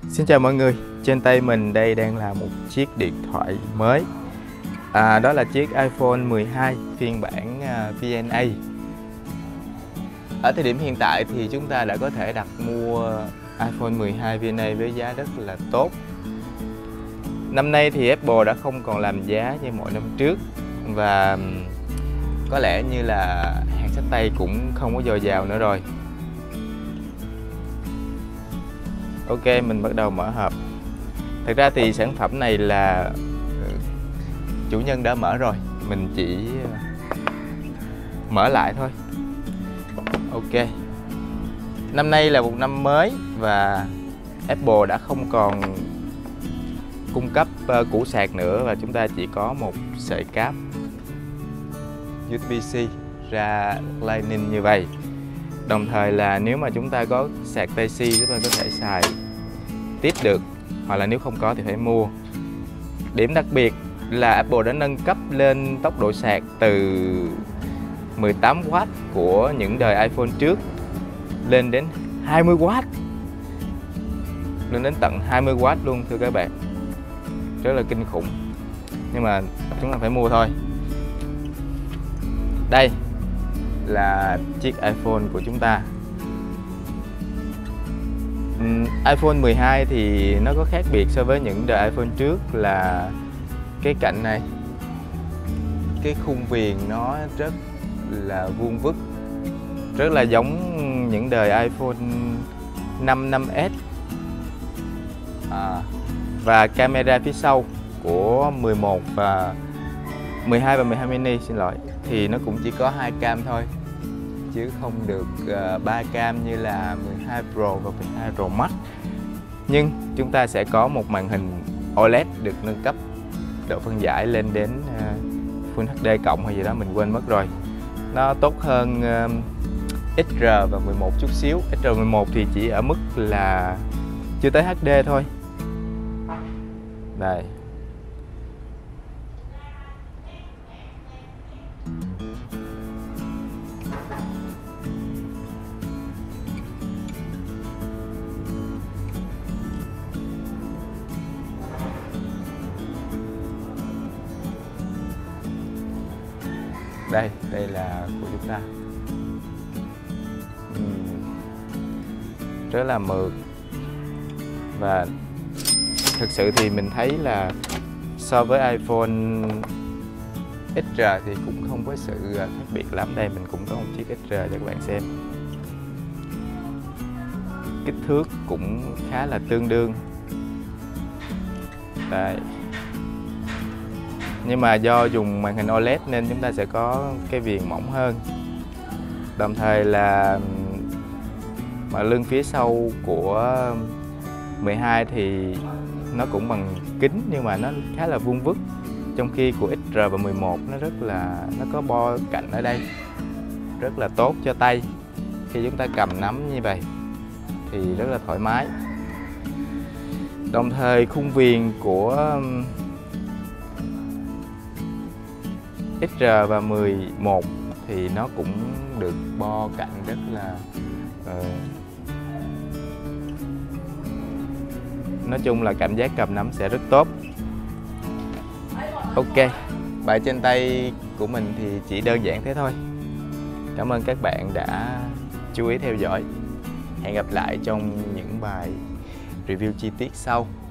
Xin chào mọi người, trên tay mình đây đang là một chiếc điện thoại mới. Đó là chiếc iPhone 12 phiên bản VNA. Ở thời điểm hiện tại thì chúng ta đã có thể đặt mua iPhone 12 VNA với giá rất là tốt. Năm nay thì Apple đã không còn làm giá như mọi năm trước, và có lẽ như là hàng xách tay cũng không có dồi dào nữa rồi. Ok, mình bắt đầu mở hộp. Thật ra thì sản phẩm này là chủ nhân đã mở rồi, mình chỉ mở lại thôi. Ok, năm nay là một năm mới và Apple đã không còn cung cấp củ sạc nữa, và chúng ta chỉ có một sợi cáp USB-C ra Lightning như vậy. Đồng thời là nếu mà chúng ta có sạc Type-C chúng ta có thể xài tiếp được, hoặc là nếu không có thì phải mua. Điểm đặc biệt là Apple đã nâng cấp lên tốc độ sạc từ 18W của những đời iPhone trước lên đến 20W, lên đến tận 20W luôn thưa các bạn, rất là kinh khủng. Nhưng mà chúng ta phải mua thôi. Đây là chiếc iPhone của chúng ta. iPhone 12 thì nó có khác biệt so với những đời iPhone trước là cái cạnh này, cái khung viền nó rất là vuông vức, rất là giống những đời iPhone 5, 5S. Và camera phía sau của 11 và 12 và 12 mini thì nó cũng chỉ có 2 cam thôi, chứ không được 3 cam như là 12 Pro và 12 Pro Max. Nhưng chúng ta sẽ có một màn hình OLED được nâng cấp độ phân giải lên đến Full HD cộng hay gì đó mình quên mất rồi. Nó tốt hơn XR và 11 chút xíu. XR 11 thì chỉ ở mức là chưa tới HD thôi. Đây. Đây là của chúng ta. Rất là mượt, và thực sự thì mình thấy là so với iPhone XR thì cũng không có sự khác biệt lắm. Đây mình cũng có một chiếc XR cho các bạn xem. Kích thước cũng khá là tương đương. Đây. Nhưng mà do dùng màn hình OLED nên chúng ta sẽ có cái viền mỏng hơn. Đồng thời là mặt lưng phía sau của 12 thì nó cũng bằng kính, nhưng mà nó khá là vuông vức. Trong khi của XR và 11 nó có bo cạnh ở đây, rất là tốt cho tay. Khi chúng ta cầm nắm như vậy thì rất là thoải mái. Đồng thời khung viền của XR và 11 thì nó cũng được bo cạnh rất là nói chung là cảm giác cầm nắm sẽ rất tốt. Ok, bài trên tay của mình thì chỉ đơn giản thế thôi. Cảm ơn các bạn đã chú ý theo dõi. Hẹn gặp lại trong những bài review chi tiết sau.